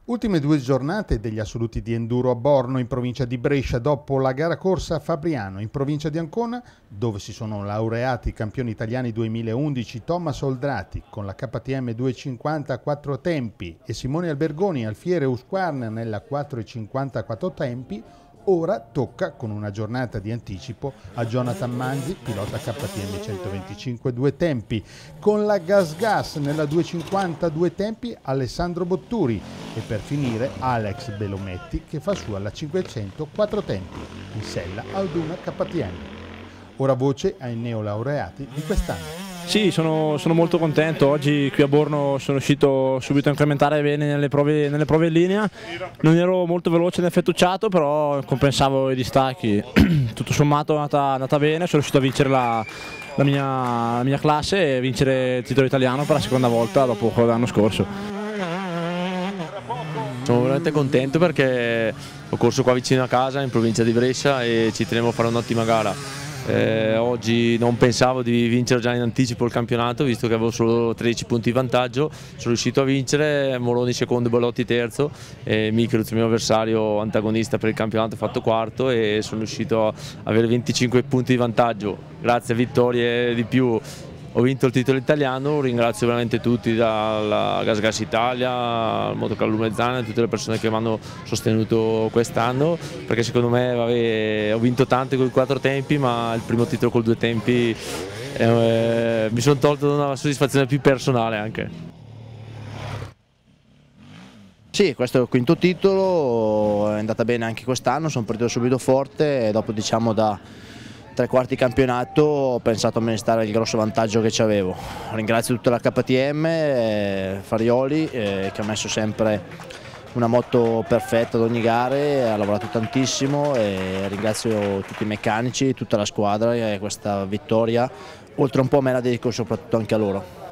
Ultime due giornate degli assoluti di enduro a Borno in provincia di Brescia dopo la gara corsa a Fabriano in provincia di Ancona, dove si sono laureati i campioni italiani 2011 Thomas Oldrati con la KTM 250 a 4 tempi e Simone Albergoni Alfiere Husqvarna nella 450 a 4 tempi. Ora tocca, con una giornata di anticipo, a Jonathan Manzi, pilota KTM 125 due tempi, con la Gas nella 250 due tempi Alessandro Botturi e per finire Alex Belometti che fa sua la 500 quattro tempi, in sella ad una KTM. Ora voce ai neolaureati di quest'anno. Sì, sono molto contento. Oggi qui a Borno sono riuscito subito a incrementare bene nelle prove in linea. Non ero molto veloce nel fettucciato, però compensavo i distacchi. Tutto sommato è andata bene, sono riuscito a vincere la mia classe e vincere il titolo italiano per la seconda volta dopo quello dell'anno scorso. Sono veramente contento perché ho corso qua vicino a casa in provincia di Brescia e ci tenevo a fare un'ottima gara. Oggi non pensavo di vincere già in anticipo il campionato, visto che avevo solo 13 punti di vantaggio. Sono riuscito a vincere, Moroni secondo, Bellotti terzo e Mikeluz, il mio avversario antagonista per il campionato, ha fatto quarto e sono riuscito a avere 25 punti di vantaggio. Grazie a vittorie di più ho vinto il titolo italiano. Ringrazio veramente tutti, dalla Gas Italia al Motoclub Lumezzana e tutte le persone che mi hanno sostenuto quest'anno, perché secondo me ho vinto tante con i 4 tempi, ma il primo titolo con 2 tempi mi sono tolto una soddisfazione più personale anche. Sì, questo è il quinto titolo, è andata bene anche quest'anno, sono partito subito forte e dopo diciamo da 3/4 di campionato ho pensato a amministrare il grosso vantaggio che avevo. Ringrazio tutta la KTM, Farioli che ha messo sempre una moto perfetta ad ogni gara, ha lavorato tantissimo e ringrazio tutti i meccanici, tutta la squadra e questa vittoria, oltre un po' me la dedico soprattutto anche a loro.